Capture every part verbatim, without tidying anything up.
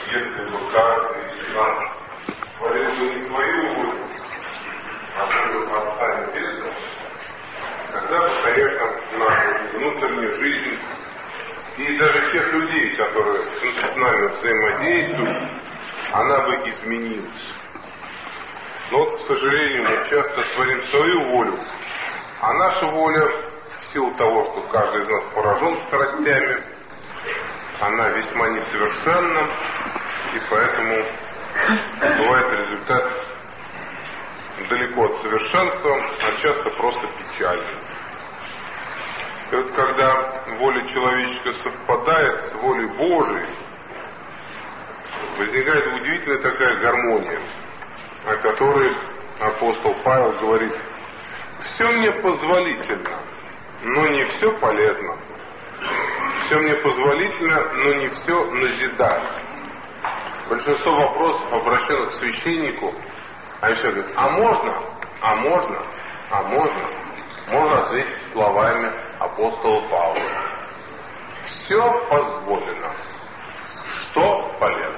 если бы каждый из нас творил бы не свою волю, а волю Отца Небесного, тогда бы, конечно, наша внутренняя жизнь и даже тех людей, которые с нами взаимодействуют, она бы изменилась. Но вот, к сожалению, мы часто творим свою волю, а наша воля, в силу того, что каждый из нас поражен страстями, она весьма несовершенна, и поэтому бывает результат далеко от совершенства, а часто просто печальный. И вот когда воля человеческая совпадает с волей Божией, возникает удивительная такая гармония, о которой апостол Павел говорит: «Все мне позволительно, но не все полезно. Все мне позволительно, но не все назидает». Большинство вопросов, обращенных к священнику, они все говорят: а можно, а можно, а можно. Можно ответить словами апостола Павла: все позволено, что полезно.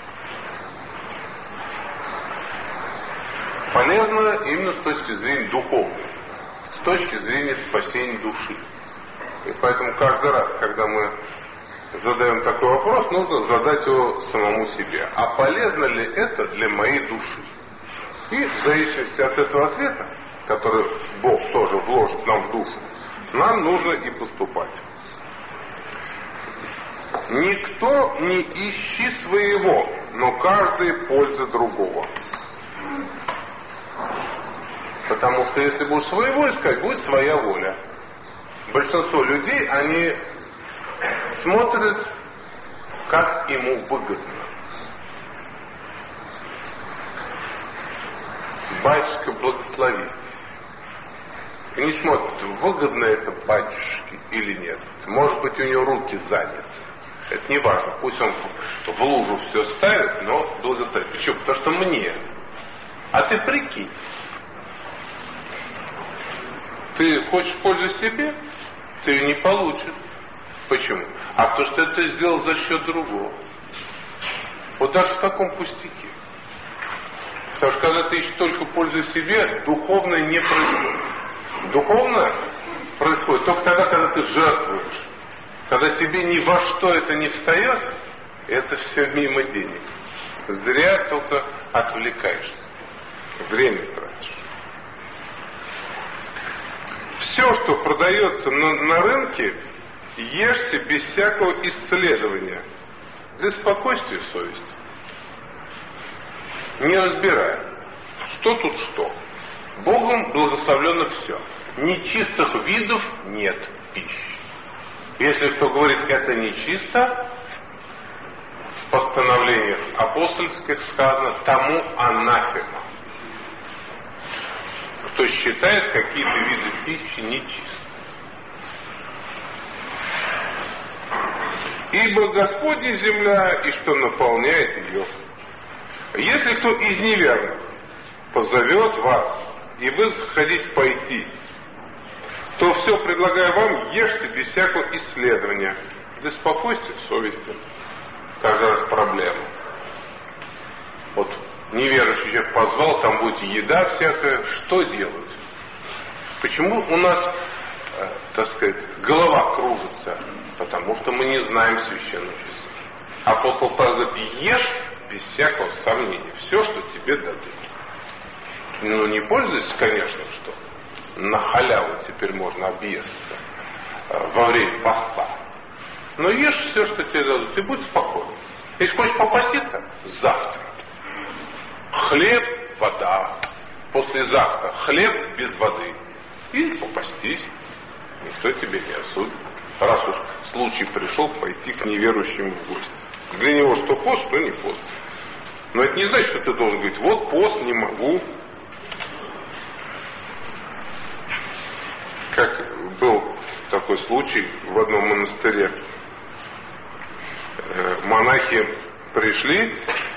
Полезно именно с точки зрения духовной, с точки зрения спасения души. И поэтому каждый раз, когда мы задаем такой вопрос, нужно задать его самому себе: а полезно ли это для моей души? И в зависимости от этого ответа, который Бог тоже вложит нам в душу, нам нужно и поступать. Никто не ищи своего, но каждый польза другого. Потому что если будешь своего искать, будет своя воля. Большинство людей, они смотрят, как ему выгодно. Батюшка благословит. И не смотрят, выгодно это батюшке или нет. Может быть, у него руки заняты. Это не важно. Пусть он в лужу все ставит, но благословит. Почему? Потому что мне. А ты прикинь. Ты хочешь пользу себе, ты ее не получишь. Почему? А потому что это сделал за счет другого. Вот даже в таком пустяке. Потому что когда ты ищешь только пользу себе, духовное не происходит. Духовное происходит только тогда, когда ты жертвуешь. Когда тебе ни во что это не встает, это все мимо денег. Зря только отвлекаешься. Время тратишь. Все, что продается на, на рынке, ешьте без всякого исследования, для спокойствия совести. Не разбирая, что тут что. Богом благословлено все. Нечистых видов нет пищи. Если кто говорит, это нечисто, в постановлениях апостольских сказано: тому анафема. Кто считает какие-то виды пищи нечисто. Ибо Господня земля, и что наполняет ее. Если кто из неверных позовет вас, и вы захотите пойти, то все, предлагаю вам, ешьте без всякого исследования, для спокойствия совести. Каждый раз проблема. Вот неверующий человек позвал, там будет еда всякая, что делать? Почему у нас, э, так сказать, голова кружится? Потому что мы не знаем Священного Писания. Апостол Павел говорит: ешь без всякого сомнения все, что тебе дадут. Ну, не пользуйся, конечно, что на халяву теперь можно объесться э, во время поста. Но ешь все, что тебе дадут, и будь спокоен. Если хочешь попаститься, завтра. Хлеб, вода. Послезавтра хлеб без воды. И попастись. Никто тебе не осудит. Раз уж случай пришел пойти к неверующему в гости. Для него что пост, что не пост. Но это не значит, что ты должен говорить: вот пост, не могу. Как был такой случай в одном монастыре. Монахи пришли,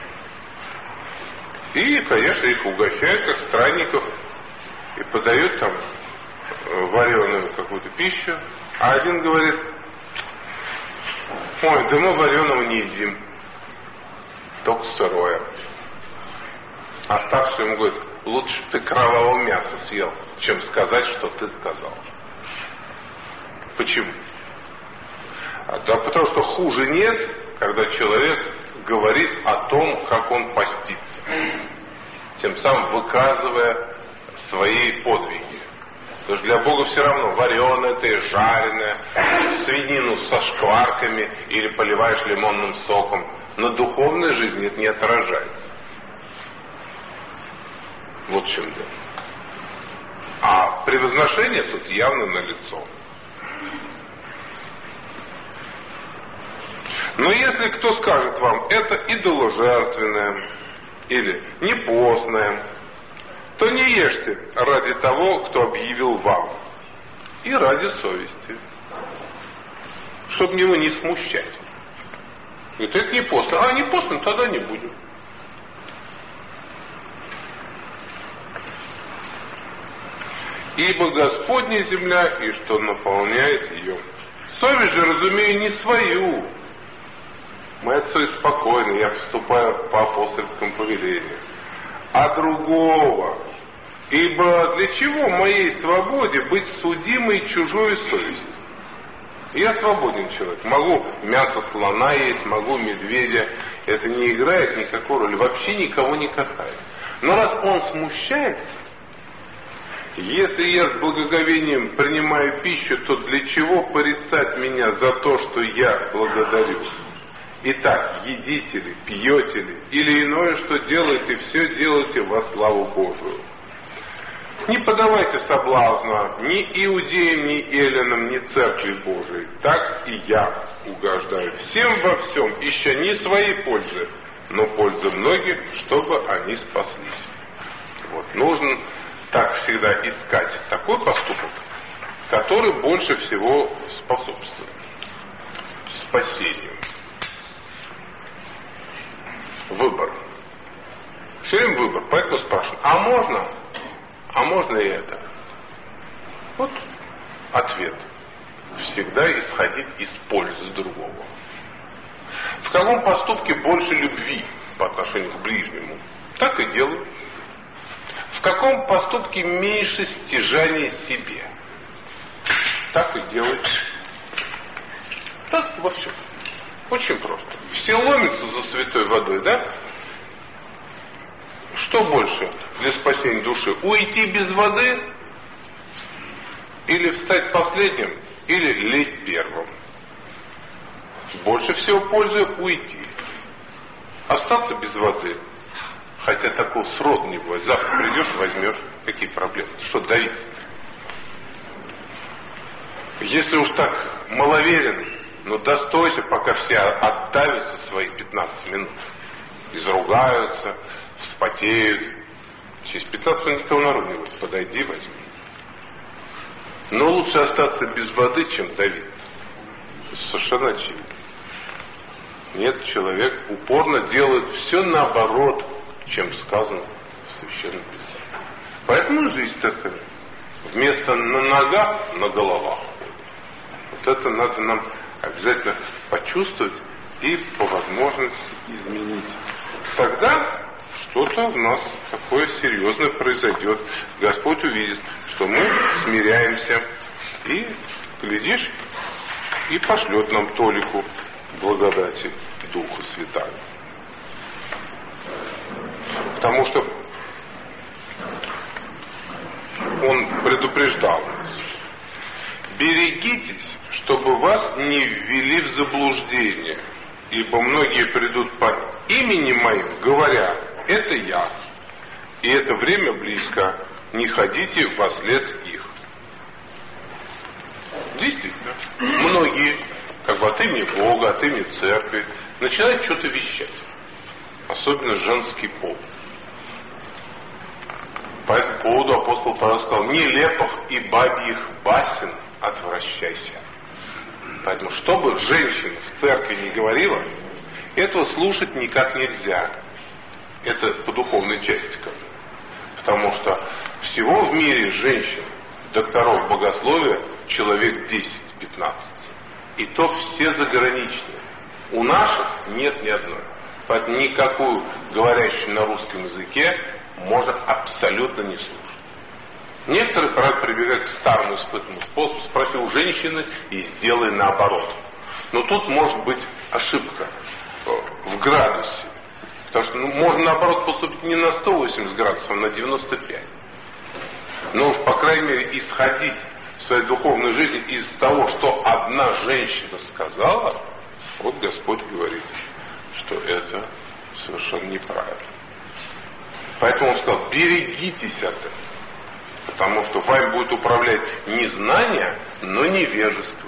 и, конечно, их угощают как странников, и подают там вареную какую-то пищу. А один говорит: ой, да мы вареного не едим. только сырое. А старший ему говорит: лучше ты кровавого мяса съел, чем сказать, что ты сказал. Почему? А, да потому что хуже нет, когда человек говорит о том, как он постится, тем самым выказывая свои подвиги. Потому что для Бога все равно, вареное ты, жареное, свинину со шкварками или поливаешь лимонным соком. На духовной жизни это не отражается. Вот в чем дело. А превозношение тут явно налицо. Но если кто скажет вам, это идоложертвенное или непостное, то не ешьте ради того, кто объявил вам, и ради совести, чтобы его не смущать. Говорит, это не постно. А, не постно, тогда не будем. Ибо Господня земля, и что наполняет ее. Совесть же, разумею, не свою. Мы отцой спокойны, я поступаю по апостольскому повелению. А другого. Ибо для чего моей свободе быть судимой чужой совестью? Я свободен человек. Могу мясо слона есть, могу медведя. Это не играет никакой роли. Вообще никого не касается. Но раз он смущается, если я с благоговением принимаю пищу, то для чего порицать меня за то, что я благодарю? Итак, едите ли, пьете ли, или иное, что делаете, все делайте во славу Божию. Не подавайте соблазна ни иудеям, ни эллинам, ни церкви Божией. Так и я угождаю всем во всем, ища не своей пользы, но пользы многих, чтобы они спаслись. Вот. Нужно так всегда искать такой поступок, который больше всего способствует спасению. Выбор. Все время выбор. Поэтому спрашивают, а можно? А можно и это? Вот ответ. Всегда исходить из пользы другого. В каком поступке больше любви по отношению к ближнему? Так и делаю. В каком поступке меньше стяжания себе? Так и делаю. Так во всем. Очень просто. Все ломятся за святой водой, да? Что больше для спасения души? Уйти без воды? Или встать последним? Или лезть первым? Больше всего пользы уйти. Остаться без воды. Хотя такого сроду не бывает. Завтра придешь, возьмешь. Какие проблемы? Что давиться-то? Если уж так маловерен, ну достойся, пока все отдавятся свои пятнадцать минут. Изругаются, вспотеют. Через пятнадцать минут никого народу не будет. Подойди, возьми. Но лучше остаться без воды, чем давиться. Это совершенно очевидно. Нет, человек упорно делает все наоборот, чем сказано в Священном Писании. Поэтому жизнь такая. Вместо на ногах, на головах. Вот это надо нам обязательно почувствовать и по возможности изменить. Тогда что-то у нас такое серьезное произойдет. Господь увидит, что мы смиряемся и, глядишь, и пошлет нам толику благодати Духа Святаго. Потому что Он предупреждал нас. Берегитесь, чтобы вас не ввели в заблуждение, ибо многие придут под именем Моим, говоря, это я, и это время близко, не ходите вослед их. Действительно, многие, как бы от имени Бога, от имени Церкви, начинают что-то вещать, особенно женский пол. По этому поводу апостол Павел сказал, нелепых и бабьих басен отвращайся. Поэтому, что бы женщина в церкви не говорила, этого слушать никак нельзя. Это по духовной части как. Потому что всего в мире женщин, докторов богословия, человек десять-пятнадцать. И то все заграничные. У наших нет ни одной. Поэтому никакую говорящую на русском языке можно абсолютно не слушать. Некоторые, правда, прибегают к старому испытанному способу: спроси у женщины и сделай наоборот. Но тут может быть ошибка в градусе. Потому что ну, можно наоборот поступить не на сто восемьдесят градусов, а на девяносто пять. Но уж, по крайней мере, исходить в своей духовной жизни из того, что одна женщина сказала, вот Господь говорит, что это совершенно неправильно. Поэтому Он сказал: берегитесь от этого. Потому что вами будет управлять не знание, но невежество.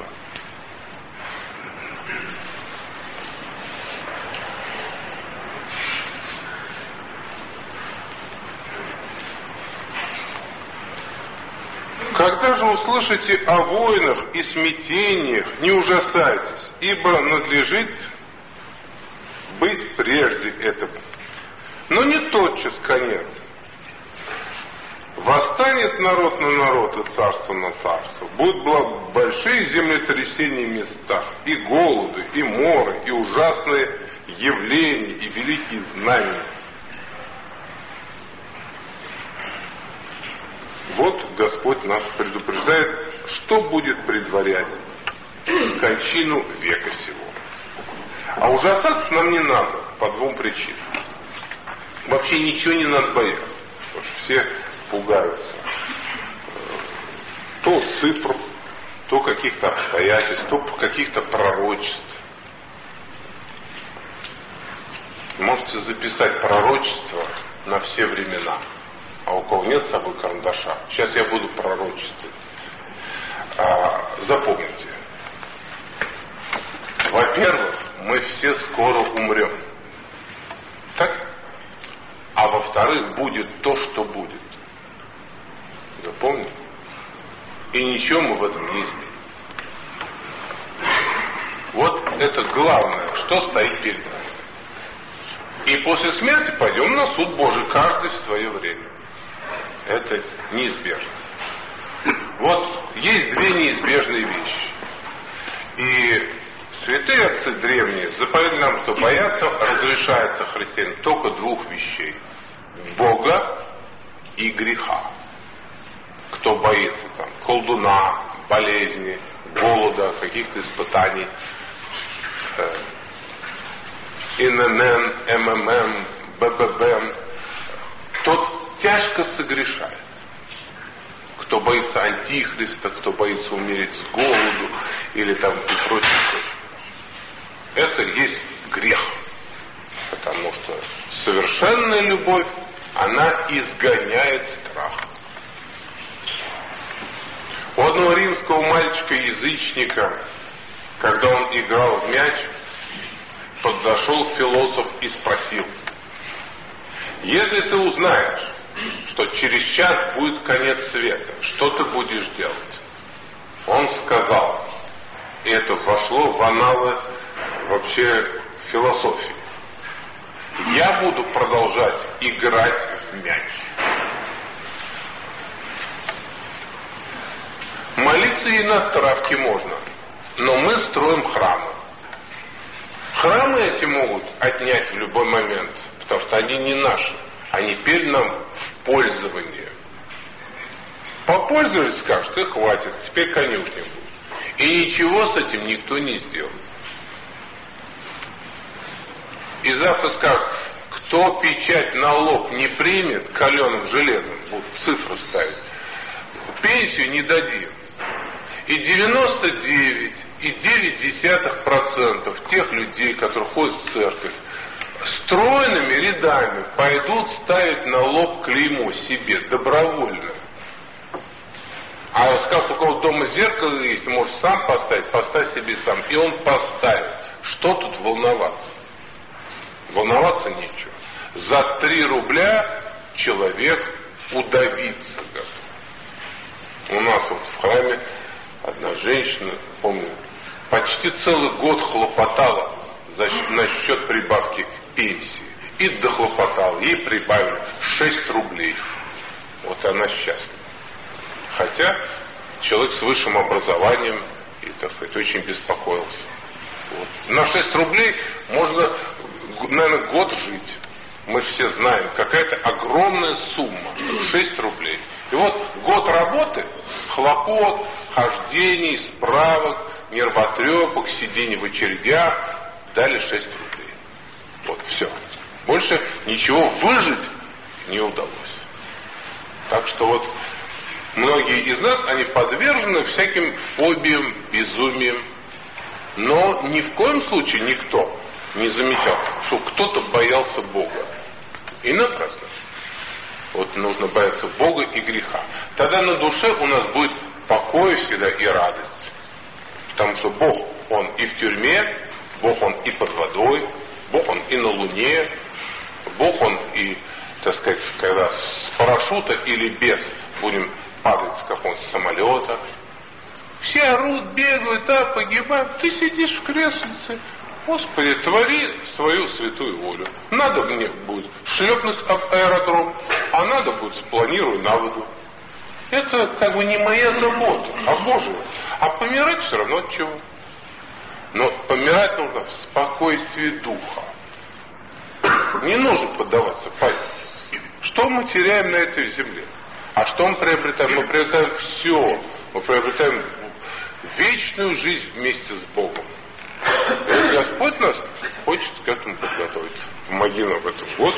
Когда же услышите о войнах и смятениях, не ужасайтесь, ибо надлежит быть прежде этого. Но не тотчас конец. Восстанет народ на народ и царство на царство. Будут большие землетрясения в местах, и голоды, и моры, и ужасные явления, и великие знамения. Вот Господь нас предупреждает, что будет предварять кончину века сего. А ужасаться нам не надо по двум причинам. Вообще ничего не надо бояться, потому что все пугаются то цифр, то каких-то обстоятельств, то каких-то пророчеств. Можете записать пророчество на все времена. А у кого нет с собой карандаша, сейчас я буду пророчествовать. А, запомните. Во-первых, мы все скоро умрем. Так? А во-вторых, будет то, что будет. Запомните? И ничего мы в этом не изменим. Вот это главное, что стоит перед нами. И после смерти пойдем на суд Божий, каждый в свое время. Это неизбежно. Вот есть две неизбежные вещи. И святые отцы древние заповедали нам, что бояться разрешается христианину только двух вещей: Бога и греха. Кто боится там колдуна, болезни, голода, каких-то испытаний, э, эн эн эн, эм эм эм, бэ бэ бэ, тот тяжко согрешает. Кто боится антихриста, кто боится умереть с голоду или там и прочее. Это есть грех. Потому что совершенная любовь, она изгоняет страх. У одного римского мальчика-язычника, когда он играл в мяч, подошел философ и спросил: если ты узнаешь, что через час будет конец света, что ты будешь делать? Он сказал, и это вошло в аналы вообще философии: я буду продолжать играть в мяч. Молиться и на травке можно, но мы строим храмы. Храмы эти могут отнять в любой момент, потому что они не наши. Они теперь нам в пользование. Попользовались, скажут, и хватит, теперь конюшня будет. И ничего с этим никто не сделает. И завтра скажут, кто печать на лоб не примет каленым железом, будут цифры ставить, пенсию не дадим. И девяносто девять и девять десятых процентов тех людей, которые ходят в церковь, стройными рядами пойдут ставить на лоб клеймо себе добровольно. А скажут, у кого дома зеркало есть, может сам поставить, поставь себе сам. И он поставит. Что тут волноваться? Волноваться нечего. За три рубля человек удавиться готов. У нас вот в храме одна женщина, помню, почти целый год хлопотала за, насчет прибавки пенсии. И дохлопотала. Ей прибавили шесть рублей. Вот она счастлива. Хотя человек с высшим образованием и, так сказать, очень беспокоился. Вот. На шесть рублей можно наверное, год жить. Мы все знаем, какая-то огромная сумма, шесть рублей. И вот год работы, хлопот, хождений, справок, нервотрепок, сидений в очередях, дали шесть рублей. Вот, все. Больше ничего выжить не удалось. Так что вот многие из нас, они подвержены всяким фобиям, безумиям. Но ни в коем случае никто не замечал, что кто-то боялся Бога. И напрасно. Вот нужно бояться Бога и греха. Тогда на душе у нас будет покой всегда и радость. Потому что Бог, Он и в тюрьме, Бог, Он и под водой, Бог, Он и на Луне, Бог, Он и, так сказать, когда с парашюта или без будем падать с какого-нибудь самолета. Все орут, бегают, а, погибают. Ты сидишь в креслице. Господи, твори свою святую волю. Надо мне будет шлепнуть об аэродром, а надо будет спланирую на воду. Это как бы не моя забота, а Божья. А помирать все равно от чего. Но помирать нужно в спокойствии духа. Не нужно поддаваться панике. Что мы теряем на этой земле? А что мы приобретаем? Мы приобретаем все. Мы приобретаем вечную жизнь вместе с Богом. И Господь нас хочет к этому подготовить. Помоги нам в этом, Господи.